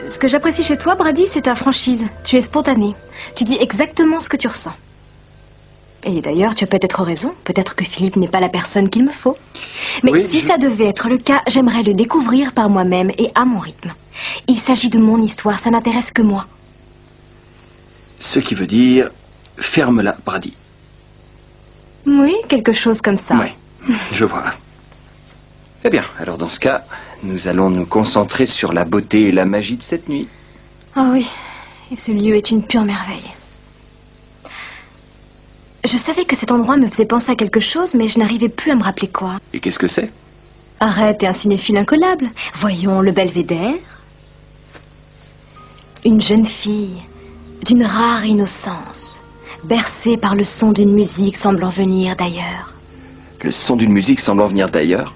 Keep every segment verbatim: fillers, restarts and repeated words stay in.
Ce que j'apprécie chez toi, Brady, c'est ta franchise. Tu es spontané. Tu dis exactement ce que tu ressens. Et d'ailleurs, tu as peut-être raison. Peut-être que Philippe n'est pas la personne qu'il me faut. Mais Oui, si je... ça devait être le cas, j'aimerais le découvrir par moi-même et à mon rythme. Il s'agit de mon histoire, ça n'intéresse que moi. Ce qui veut dire... Ferme-la, Brady. Oui, quelque chose comme ça. Oui, je vois. Eh bien, alors dans ce cas, nous allons nous concentrer sur la beauté et la magie de cette nuit. Ah oui, et ce lieu est une pure merveille. Je savais que cet endroit me faisait penser à quelque chose, mais je n'arrivais plus à me rappeler quoi. Et qu'est-ce que c'est? Arrête, t'es un cinéphile incollable. Voyons, le belvédère. Une jeune fille, d'une rare innocence, bercée par le son d'une musique semblant venir d'ailleurs. Le son d'une musique semblant venir d'ailleurs?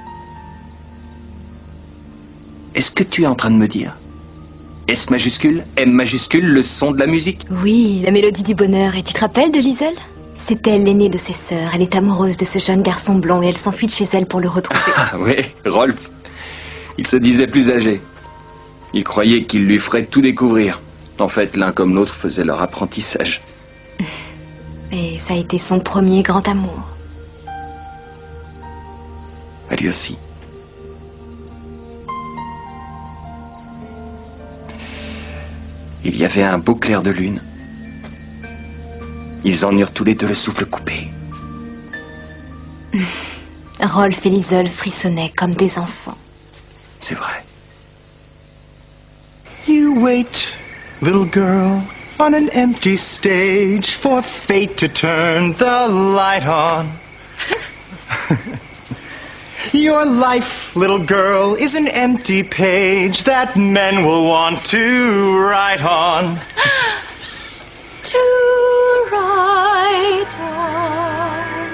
Est-ce que tu es en train de me dire S majuscule, M majuscule, le son de la musique? Oui, la mélodie du bonheur. Et tu te rappelles de Liesel? C'est elle l'aînée de ses sœurs. Elle est amoureuse de ce jeune garçon blond et elle s'enfuit de chez elle pour le retrouver. Ah oui, Rolf. Il se disait plus âgé. Il croyait qu'il lui ferait tout découvrir. En fait, l'un comme l'autre faisait leur apprentissage. Et ça a été son premier grand amour. À lui aussi. Il y avait un beau clair de lune. Ils en eurent tous les deux le souffle coupé. Rolf et Liesel frissonnaient comme des enfants. C'est vrai. You wait, little girl, on an empty stage for fate to turn the light on. Your life, little girl, is an empty page that men will want to write on. To write on.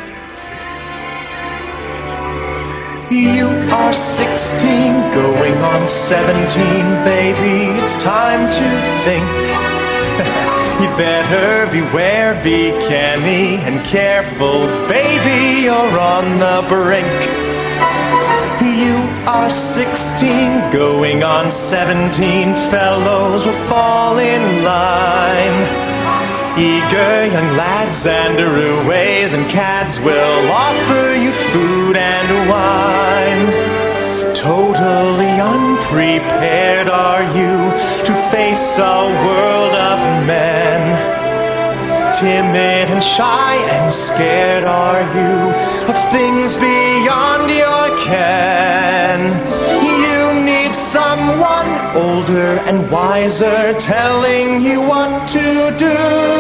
You are sixteen, going on seventeen, baby, it's time to think. You better beware, be canny and careful, baby, you're on the brink. You are sixteen, going on seventeen, fellows will fall in line. Eager young lads and roues and cads will offer you food and wine. Totally unprepared are you to face a world of men. Timid and shy and scared are you of things beyond your ken. You need someone older and wiser telling you what to do.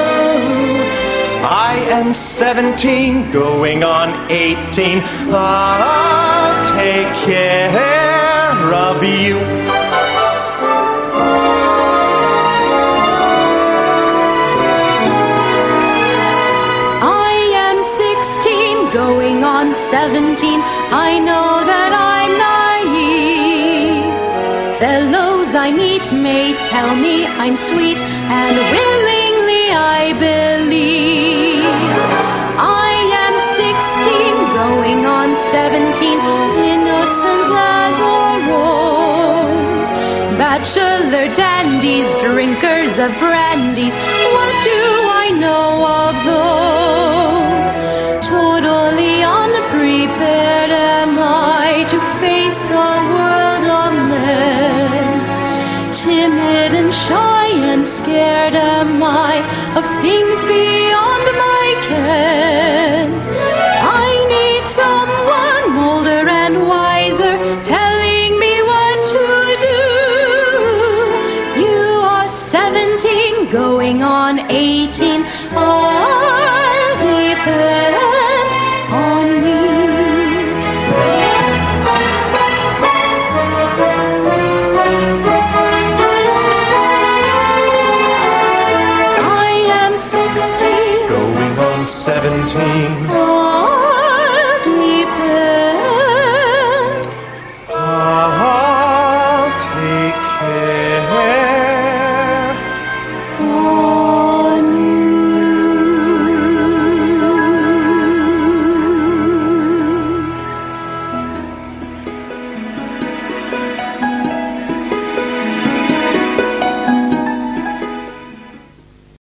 I am seventeen, going on eighteen. I'll take care of you. Going on seventeen, I know that I'm naive. Fellows I meet may tell me I'm sweet, and willingly I believe. I am sixteen, going on seventeen, innocent as a rose. Bachelor dandies, drinkers of brandies, what do I know of those? Totally unprepared am I to face a world of men. Timid and shy and scared am I of things beyond my ken. I need someone older and wiser telling me what to do. You are seventeen, going on eighteen. I'll depend on you. I am sixteen, going on seventeen. I'll depend